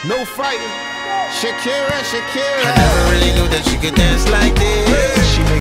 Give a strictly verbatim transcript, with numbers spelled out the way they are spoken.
No fighting. Shakira, Shakira. I never really knew that she could dance like this.